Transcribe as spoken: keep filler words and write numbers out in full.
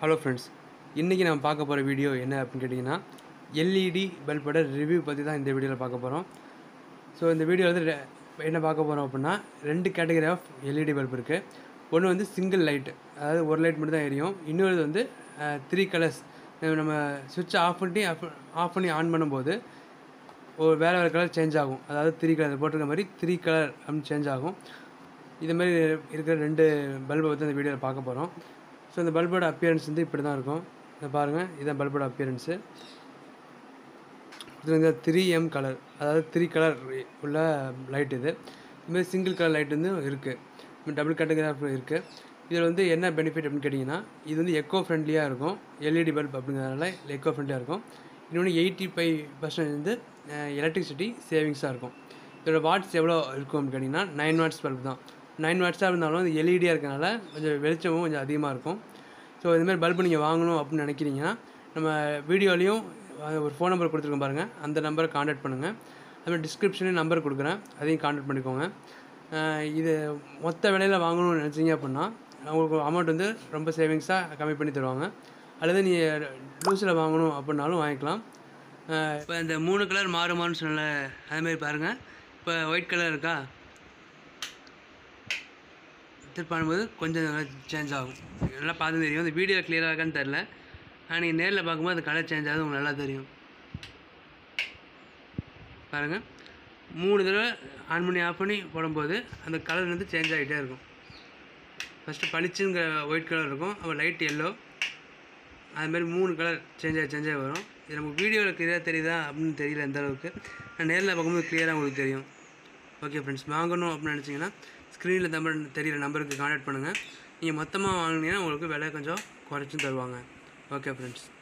Hello friends, இன்றைக்கி நம்ம பார்க்க போகிற வீடியோ என்ன அப்படின்னு கேட்டிங்கன்னா, எல்இடி பல்போட ரிவ்யூ பற்றி தான் இந்த வீடியோவில் பார்க்க போகிறோம். ஸோ இந்த வீடியோவில் வந்து என்ன பார்க்க போகிறோம் அப்படின்னா, ரெண்டு கேட்டகரி ஆஃப் எல்இடி பல்ப் இருக்குது. ஒன்று வந்து சிங்கிள் லைட்டு, அதாவது ஒரு லைட் மட்டும் தான் எரியும். இன்னொரு வந்து த்ரீ கலர்ஸ். நம்ம சுவிட்சை ஆஃப் பண்ணி ஆஃப் ஆஃப் பண்ணி ஆன் பண்ணும்போது ஒரு வேறு வேறு கலர் சேஞ்ச் ஆகும். அதாவது த்ரீ கலர் போட்டிருக்க மாதிரி த்ரீ கலர் அப்படின்னு சேஞ்ச் ஆகும். இது மாதிரி இருக்கிற ரெண்டு பல்பை பற்றி இந்த வீடியோவில் பார்க்க போகிறோம். ஸோ இந்த பல்போட அப்பியரன்ஸ் வந்து இப்படி தான் இருக்கும். இதை பாருங்கள், இதுதான் பல்போட அப்பியரன்ஸு. இது வந்து த்ரீ எம் கலர், அதாவது த்ரீ கலர் உள்ள லைட். இது இதுமாதிரி சிங்கிள் கலர் லைட் வந்து இருக்குது, டபுள் கேட்டகரி இருக்குது. இதில் வந்து என்ன பெனிஃபிட் அப்படின்னு கேட்டிங்கன்னா, இது வந்து எக்கோ ஃப்ரெண்ட்லியாக இருக்கும். எல்இடி பல்ப் அப்படிங்கிறதுனால எக்கோ ஃப்ரெண்ட்லியாக இருக்கும். இன்னொன்று எயிட்டி ஃபைவ் பர்சன்ட் வந்து எலக்ட்ரிசிட்டி சேவிங்ஸாக இருக்கும். இதோட வாட்ஸ் எவ்வளோ இருக்கும் அப்படின்னு கேட்டிங்கன்னா, நைன் வாட்ஸ் பல்ப் தான். நைன் வாட்ஸாக இருந்தாலும் அது எல்இடியாக இருக்கனால கொஞ்சம் வெளிச்சமும் கொஞ்சம் அதிகமாக இருக்கும். ஸோ இதுமாதிரி பல்பு நீங்கள் வாங்கணும் அப்படின்னு நினைக்கிறீங்கன்னா, நம்ம வீடியோலையும் ஒரு ஃபோன் நம்பர் கொடுத்துருக்கோம் பாருங்கள், அந்த நம்பரை காண்டாக்ட் பண்ணுங்கள். அதுமாதிரி டிஸ்கிரிப்ஷனே நம்பர் கொடுக்குறேன், அதையும் காண்டாக்ட் பண்ணிக்கோங்க. இது மொத்த விலையில் வாங்கணும்னு நினச்சிங்க அப்படின்னா உங்களுக்கு அமௌண்ட் வந்து ரொம்ப சேவிங்ஸாக கம்மி பண்ணி தருவாங்க. அல்லது நீங்கள் லூஸில் வாங்கணும் அப்படின்னாலும் வாங்கிக்கலாம். இப்போ இந்த மூணு கலர் மாறுமான்னு சொன்ன அதுமாதிரி பாருங்கள். இப்போ ஒயிட் கலர் இருக்கா, திருப்பி பண்ணும்போது கொஞ்சம் சேஞ்ச் ஆகும். நல்லா பார்த்து தெரியும். இந்த வீடியோ கிளியராக இருக்கான்னு தெரில, ஆனால் நீங்கள் நேரில் பார்க்கும்போது அந்த கலர் சேஞ்ச் ஆகுது, உங்களுக்கு நல்லா தெரியும். பாருங்கள், மூணு தடவை ஆன் பண்ணி ஆஃப் பண்ணி போடும்போது அந்த கலர் வந்து சேஞ்ச் ஆகிட்டே இருக்கும். ஃபஸ்ட்டு பளிச்சுங்கிற ஒயிட் கலர் இருக்கும், அப்புறம் லைட் எல்லோ, அதுமாதிரி மூணு கலர் சேஞ்ச் ஆகி சேஞ்ச் ஆகி வரும். இது நமக்கு வீடியோவில் கிளியராக தெரியுதா அப்படின்னு தெரியல எந்த அளவுக்கு, நான் நேரில் பார்க்கும்போது கிளியராக உங்களுக்கு தெரியும். ஓகே ஃப்ரெண்ட்ஸ், வாங்கணும் அப்படின்னு நினச்சிங்கன்னா ஸ்க்ரீனில் நம்பர் தெரிகிற நம்பருக்கு காண்டாக்ட் பண்ணுங்கள். நீங்கள் மொத்தமாக வாங்கினீங்கன்னா உங்களுக்கு விலை கொஞ்சம் குறைச்சும் தருவாங்க. Okay friends.